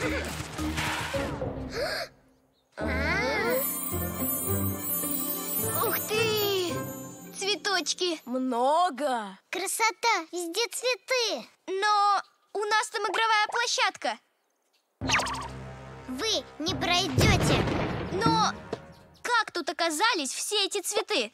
Ух ты! Цветочки. Много. Красота, везде цветы. Но у нас там игровая площадка. Вы не пройдете. Но как тут оказались все эти цветы?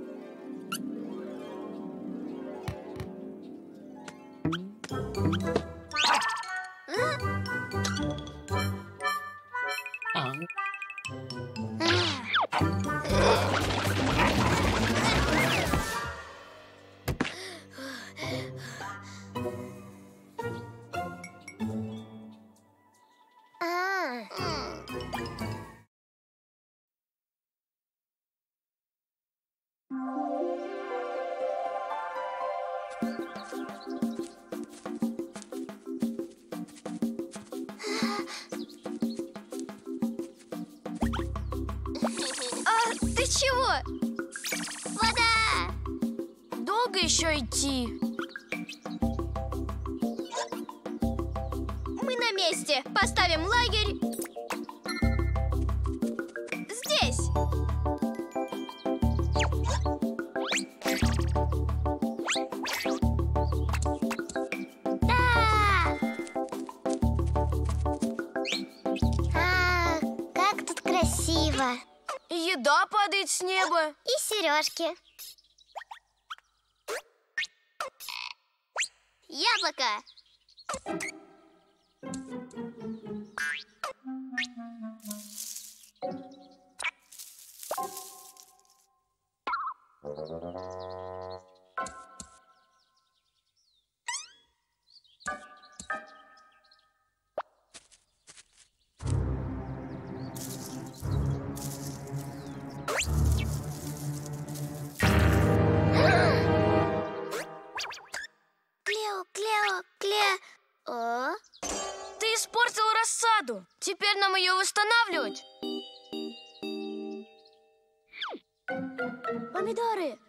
Ты чего? Вода! Долго еще идти? Мы на месте. Поставим лагерь здесь. Да! Как тут красиво. Еда падает с неба. И сережки. Яблоко. Клео. Ты испортил рассаду. Теперь нам ее восстанавливать. Помидоры.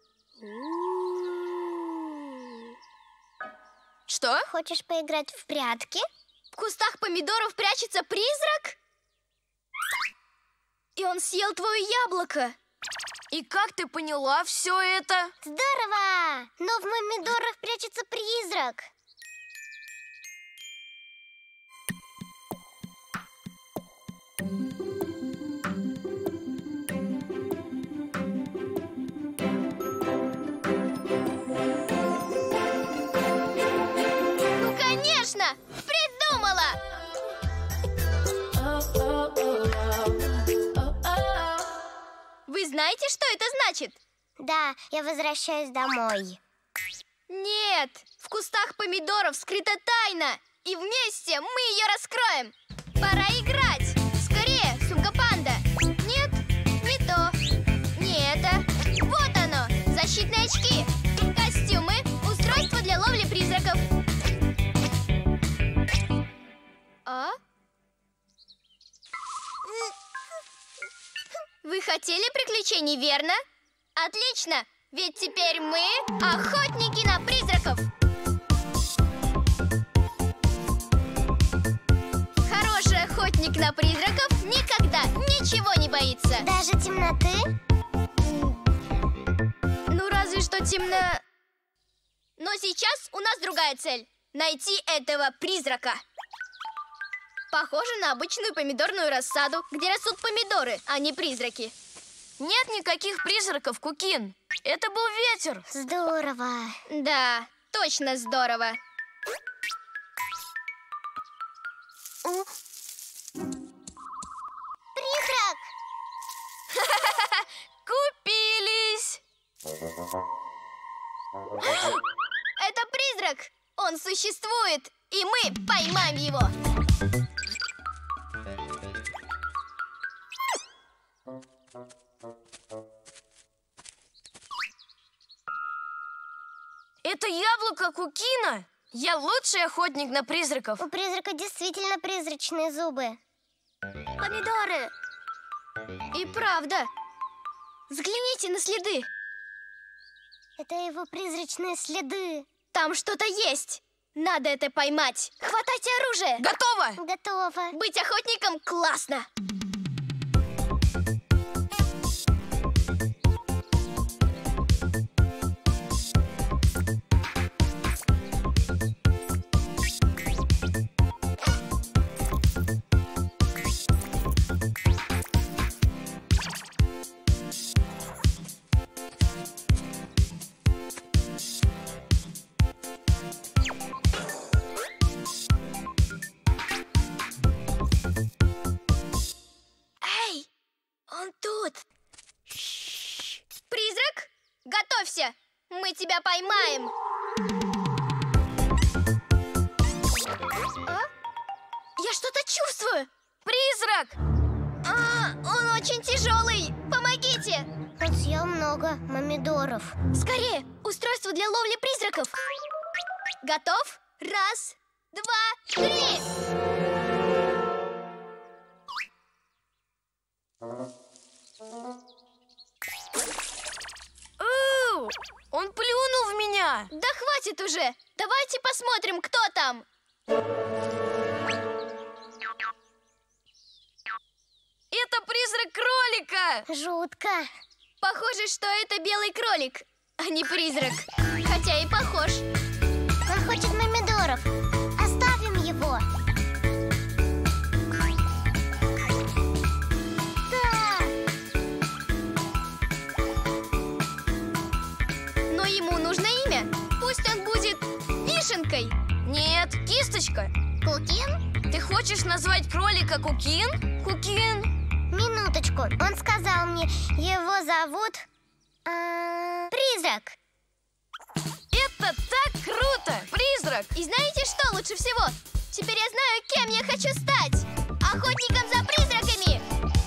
Что? Хочешь поиграть в прятки? В кустах помидоров прячется призрак? И он съел твое яблоко. И как ты поняла все это? Здорово! Но в помидорах прячется призрак. Ну, конечно! Придумала! Вы знаете, что это значит? Да, я возвращаюсь домой. Нет, в кустах помидоров скрыта тайна. И вместе мы ее раскроем. Пора играть. Скорее, сумка-панда. Нет, не то. Не это. Вот оно, защитные очки. Костюмы, устройство для ловли призраков. А? Вы хотели приключений, верно? Отлично, ведь теперь мы охотники на призраков. Хороший охотник на призраков никогда ничего не боится. Даже темноты? Ну, разве что темно. Но сейчас у нас другая цель. Найти этого призрака. Похоже на обычную помидорную рассаду, где растут помидоры, а не призраки. Нет никаких призраков, Кукин. Это был ветер. Здорово. Да, точно здорово. Призрак! Купились. Это призрак! Он существует, и мы поймаем его! Это яблоко Кукина. Я лучший охотник на призраков. У призрака действительно призрачные зубы. Помидоры! И правда! Взгляните на следы! Это его призрачные следы. Там что-то есть! Надо это поймать. Хватайте оружие. Готово! Готово. Быть охотником классно. Эй, он тут. Призрак, готовься. Мы тебя поймаем. А? Я что-то чувствую. Призрак! Он очень тяжелый. Помогите. Он съел много помидоров. Скорее, устройство для ловли призраков. Готов? Раз, два, три. Он плюнул в меня! Да хватит уже. Давайте посмотрим, кто там. Это призрак кролика! Жутко. Похоже, что это белый кролик, а не призрак. Хотя и похож. Он хочет помидоров. Оставим его. Да. Но ему нужно имя. Пусть он будет Вишенкой. Нет, Кисточка. Кукин? Ты хочешь назвать кролика Кукин? Кукин? Минуточку. Он сказал мне, его зовут... Призрак. Это так круто! Призрак! И знаете, что лучше всего? Теперь я знаю, кем я хочу стать. Охотником за призраками.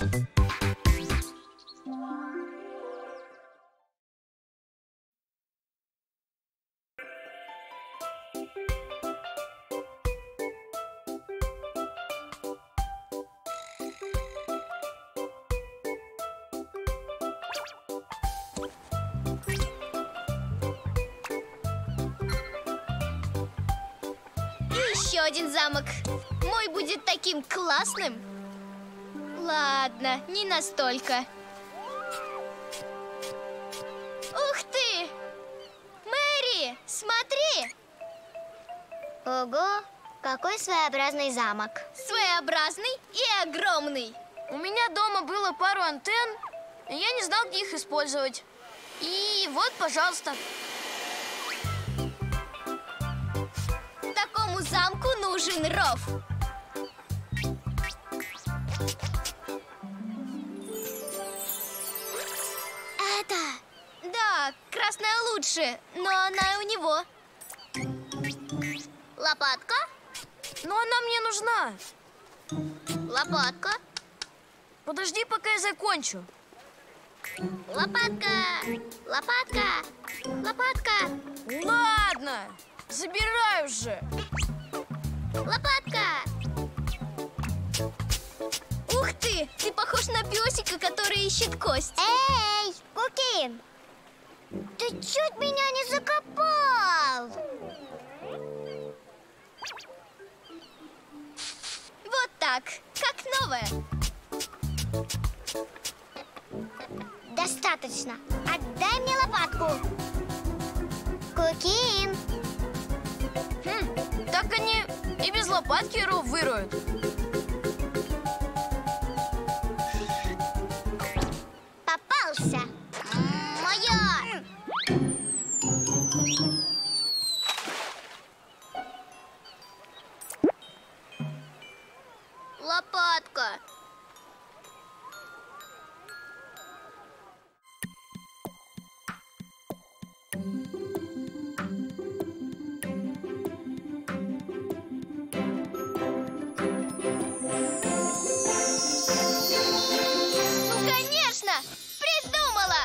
Еще один замок. Мой будет таким классным. Ладно, не настолько. Ух ты! Мэри, смотри! Ого, какой своеобразный замок. Своеобразный и огромный. У меня дома было пару антенн, и я не знал, где их использовать. И вот, пожалуйста. Такому замку нужен ров. Это... Да, красная лучше, но она и у него. Лопатка? Но она мне нужна. Лопатка? Подожди, пока я закончу. Лопатка! Лопатка! Лопатка! Ладно, забираю же. Лопатка! Ух ты! Ты похож на песика, который ищет кость. Эй, Кукин! Ты чуть меня не закопал! Вот так, как новая. Достаточно. Отдай мне лопатку. Кукин! Так они и без лопатки ров выроют. Попался! Моя! Лопатка! Ну, конечно! Придумала!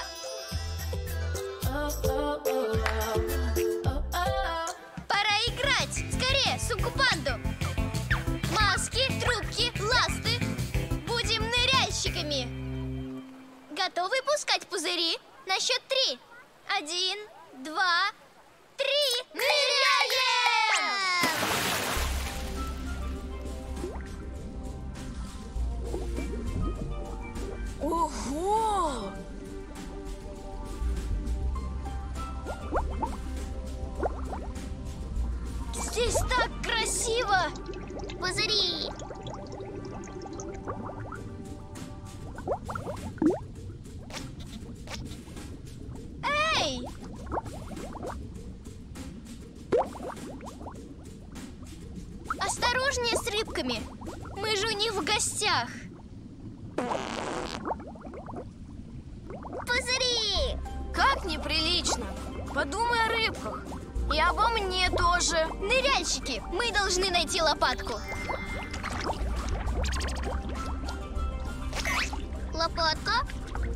Пора играть! Скорее, суккупанду! Маски, трубки, ласты! Будем ныряльщиками! Готовы пускать пузыри? На счет 3. 1, 2, 3. Ныряем! Здесь так красиво! Пузыри! Эй! Осторожнее с рыбками! Мы же у них в гостях! Пузыри! Как неприлично! Подумай о рыбках. И обо мне тоже. Ныряльщики, мы должны найти лопатку. Лопатка?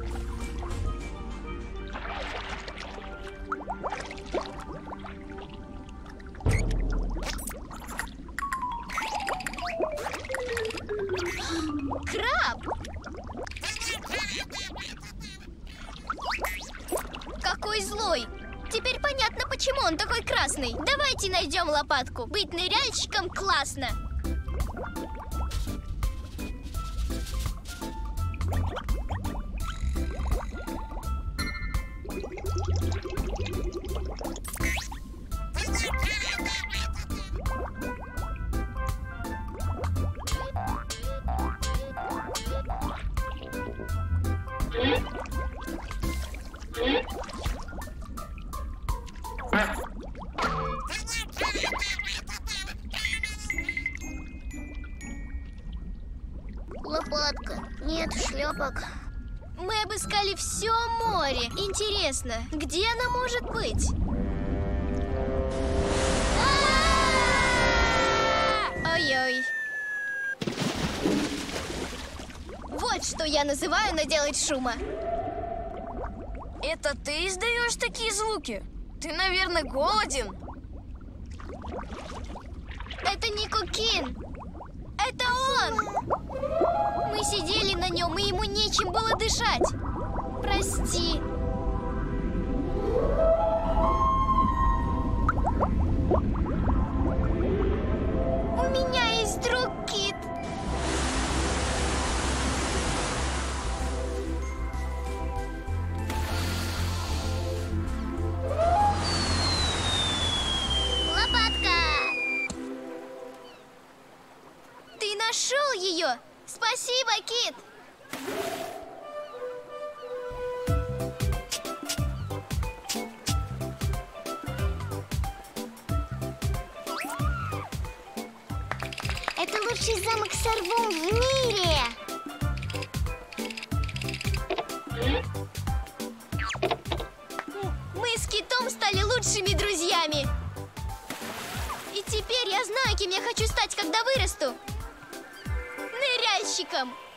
Краб! Какой злой! Теперь понятно, почему он такой красный. Давайте найдем лопатку. Быть ныряльщиком классно. Лопатка. Нет шлепок. Мы обыскали все море. Интересно, где она может быть? Ой-ой. Вот что я называю наделать шума. Это ты издаешь такие звуки? Ты, наверное, голоден? Это не Кукин. Это он. Мы сидели на нем, и ему нечем было дышать. Прости. У меня есть друг Кит. Лопатка! Ты нашел ее? Спасибо, Кит. Это лучший замок Сарвум в мире! Мы с Китом стали лучшими друзьями. И теперь я знаю, кем я хочу стать, когда вырасту. Ныряльщиком.